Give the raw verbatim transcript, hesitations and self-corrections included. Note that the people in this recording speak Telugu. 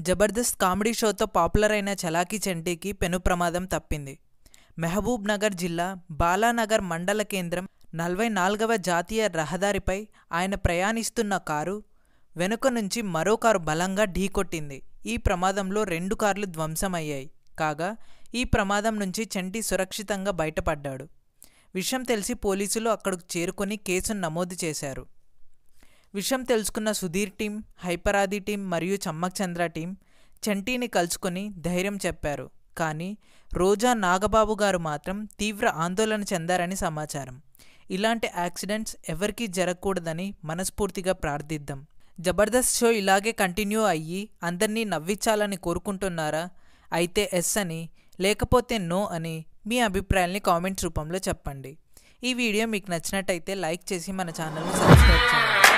జబర్దస్త్ కామెడీ షోతో పాపులర్ అయిన చలాకీ చంటీకి పెను ప్రమాదం తప్పింది. మహబూబ్ నగర్ జిల్లా బాలానగర్ మండల కేంద్రం నలభై నాలుగవ జాతీయ రహదారిపై ఆయన ప్రయాణిస్తున్న కారు వెనుక నుంచి మరో కారు బలంగా ఢీకొట్టింది. ఈ ప్రమాదంలో రెండు కార్లు ధ్వంసమయ్యాయి. కాగా ఈ ప్రమాదం నుంచి చంటి సురక్షితంగా బయటపడ్డాడు. విషయం తెలిసి పోలీసులు అక్కడికి చేరుకొని కేసును నమోదు చేశారు. విషయం తెలుసుకున్న సుధీర్ టీం, హైపరాది టీం మరియు చమ్మక్ చంద్ర టీం చంటీని కలుసుకొని ధైర్యం చెప్పారు. కానీ రోజా నాగబాబు గారు మాత్రం తీవ్ర ఆందోళన చెందారని సమాచారం. ఇలాంటి యాక్సిడెంట్స్ ఎవరికీ జరగకూడదని మనస్ఫూర్తిగా ప్రార్థిద్దాం. జబర్దస్త్ షో ఇలాగే కంటిన్యూ అయ్యి అందరినీ నవ్వించాలని కోరుకుంటున్నారా? అయితే ఎస్ అని, లేకపోతే నో అని మీ అభిప్రాయాల్ని కామెంట్స్ రూపంలో చెప్పండి. ఈ వీడియో మీకు నచ్చినట్టయితే లైక్ చేసి మన ఛానల్ని సబ్స్క్రైబ్ చేయండి.